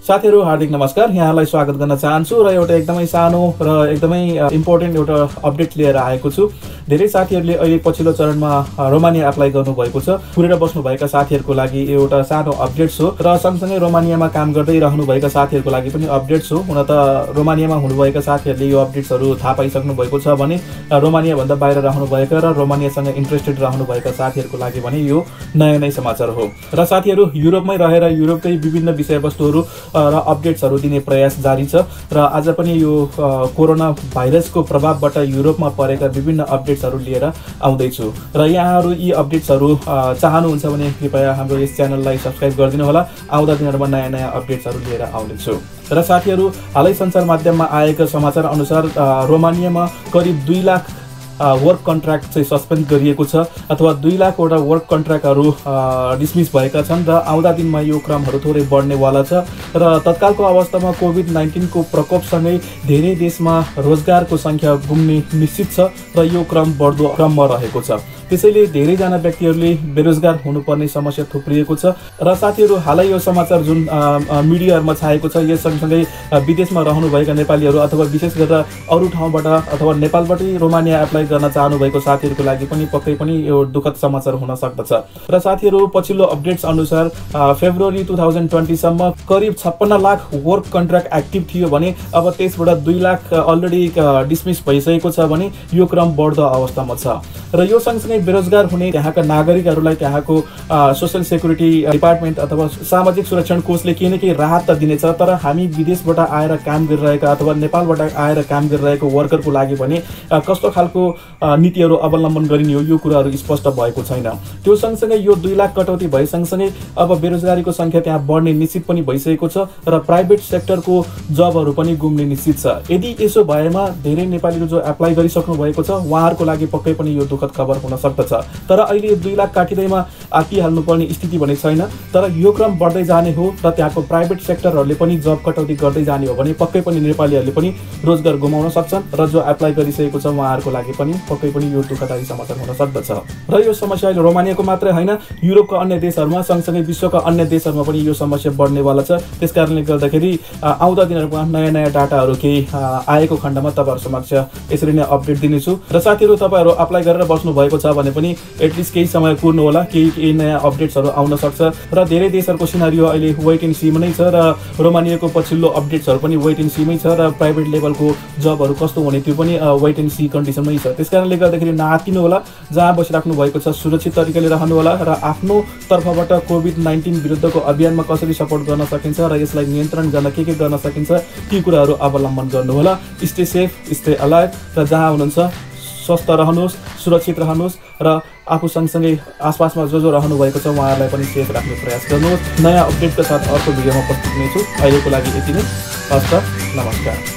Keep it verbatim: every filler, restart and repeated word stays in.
साथीहरु हार्दिक नमस्कार। यहाँलाई स्वागत गर्न चाहन्छु र एउटा एकदमै सानो र एकदमै इम्पोर्टेन्ट एउटा अपडेट लिएर आएको छु। धेरै साथीहरुले अहिले पछिल्लो चरणमा रोमानिया अप्लाई गर्नु भएको छ। पुरेर बस्नु भएका साथीहरुको लागि एउटा सानो अपडेट हो र सँगसँगै रोमानियामा काम गर्दै रहनु भएका साथीहरुको लागि पनि अपडेट हो। हुन त रोमानियामा हुनुभएका साथीहरुले यो अपडेट्सहरु थाहा पाइसक्नु भएको छ भने रोमानिया भन्दा बाहिर रहनु भएका र रोमानियासँग इन्ट्रेस्टेड रहनु भएका साथीहरुको लागि पनि यो नयाँ नै समाचार हो। र साथीहरु युरोपमै रहेर युरोपकै विभिन्न विषयवस्तुहरु र अपडेट्सहरु दिने प्रयास जारी छ र आज पनि यो कोरोना भाइरसको प्रभावबाट युरोपमा परेका विभिन्न अपडेट्सहरु लिएर आउँदै छु र यहाँहरु यी अपडेट्सहरु चाहनुहुन्छ भने कृपया हाम्रो यस च्यानललाई सब्स्क्राइब गरिदिनु होला। आउँदा दिनहरुमा नयाँ नयाँ अपडेट्सहरु लिएर आउने छु। र साथीहरु हालै सञ्चार माध्यममा आएका समाचार अनुसार रोमानियामा करिब दुई लाख वर्क कन्ट्र्याक्ट चाहिँ सस्पेन्ड गरिएको छ अथवा दुई लाखवटा वर्क कन्ट्र्याक्टहरू डिसमिस भएका छन् र आउँदा दिनमा यो क्रमहरू थोरै बढ्नेवाला छ र तत्कालको अवस्थामा कोभिड नाइन्टिनको प्रकोपसँगै धेरै देशमा रोजगारको सङ्ख्या गुम्ने निश्चित छ र यो क्रम बढ्दो क्रममा रहेको छ। त्यसैले धेरैजना व्यक्तिहरूले बेरोजगार हुनुपर्ने समस्या थुप्रिएको छ र साथीहरु हालै यो समाचार जुन मिडियाहरुमा छाएको छ यस सँगसँगै विदेशमा रहनुभएका नेपालीहरू अथवा विशेष गरेर अरू ठाउँबाट अथवा नेपालबाटै रोमानिया अप्लाई गर्न चाहनु भएको साथीहरुको लागि पनि पक्कै पनि यो दुःखद समाचार हुन सक्दछ। र साथीहरु पछिल्लो अपडेट्स अनुसार फेब्रुअरी दुई हजार बीस सम्म करिब छप्पन्न लाख वर्क कन्ट्र्याक्ट एक्टिभ थियो भने अब त्यसबाट दुई लाख अलरेडी डिसमिस भइसकेको छ भने यो क्रम बढ्दो अवस्थामा छ र यो सँगसँगै बेरोजगार हुने त्यहाँका नागरिकहरूलाई त्यहाँको सोशल सेक्युरिटी डिपार्टमेन्ट अथवा सामाजिक सुरक्षण कोषले केही न केही राहत त दिनेछ। तर हामी विदेशबाट आएर काम गरिरहेका अथवा नेपालबाट आएर काम गरिरहेको वर्करको लागि भने कस्तो खालको नीतिहरू अवलम्बन गरिने हो यो कुराहरू स्पष्ट भएको छैन। त्यो सँगसँगै यो दुई लाख कटौती भए सँगसँगै अब बेरोजगारीको संख्या त्यहाँ बढ्ने निश्चित पनि भइसकेको छ र प्राइभेट सेक्टरको जबहरू पनि गुम्ने निश्चित छ। यदि यसो भएमा धेरै नेपालीहरू जो एप्लाई गरिसक्नु भएको छ उहाँहरूको लागि पक्कै पनि यो दुःखद खबर हुन सक्दछ। तर अहिले दुई लाख काटिँदैमा आकिहाल्नुपर्ने स्थिति भने छैन। तर यो क्रम बढ्दै जाने हो र त्यहाँको प्राइभेट सेक्टरहरूले पनि जब कटौती गर्दै जाने हो भने पक्कै पनि नेपालीहरूले पनि रोजगार गुमाउन सक्छन् र जो एप्लाई गरिसकेको छ उहाँहरूको लागि पनि पक्कै पनि यो दुःखदायी समाचार हुन सक्दछ। र यो समस्या अहिले रोमानियाको मात्रै होइन युरोपका अन्य देशहरूमा सँगसँगै विश्वका अन्य देशहरूमा पनि यो समस्या बढ्नेवाला छ। त्यसकारणले गर्दाखेरि आउँदा दिनहरूमा नयाँ नयाँ डाटाहरू केही आएको खण्डमा तपाईँहरू समक्ष यसरी नै अपडेट दिनेछु। र साथीहरू तपाईँहरू अप्लाई गरेर बस्नु भएको छ भने पनि एटलिस्ट केही समय कुर्नु होला, केही केही नयाँ अपडेट्सहरू आउन सक्छ र धेरै देशहरूको सिनारियो अहिले वेट एन्ड सीमा नै छ र रोमानियाको पछिल्लो अपडेट्सहरू पनि वेट एन्ड सीमै छ र प्राइभेट लेभलको जबहरू कस्तो हुने त्यो पनि वेट एन्ड सी कन्डिसनमै छ। त्यसकारणले गर्दाखेरि नआत्तिनु होला, जहाँ बसिराख्नु भएको छ सुरक्षित तरिकाले रहनु होला र आफ्नो तर्फबाट कोभिड नाइन्टिन विरुद्धको अभियानमा कसरी सपोर्ट गर्न सकिन्छ र यसलाई नियन्त्रण गर्न के के गर्न सकिन्छ ती कुराहरू अवलम्बन गर्नु होला। स्टे सेफ, स्टे अलाइभ र जहाँ हुनुहुन्छ स्वस्थ रहनुहोस्, सुरक्षित रहनुहोस् र आफू सँगसँगै आसपासमा जो जो रहनु भएको छ उहाँहरूलाई पनि सेफ राख्ने प्रयास गर्नुहोस्। नयाँ अपडेटका साथ अर्को भिडियोमा उपस्थित हुनेछु। अहिलेको लागि यति नै। हस्त नमस्कार।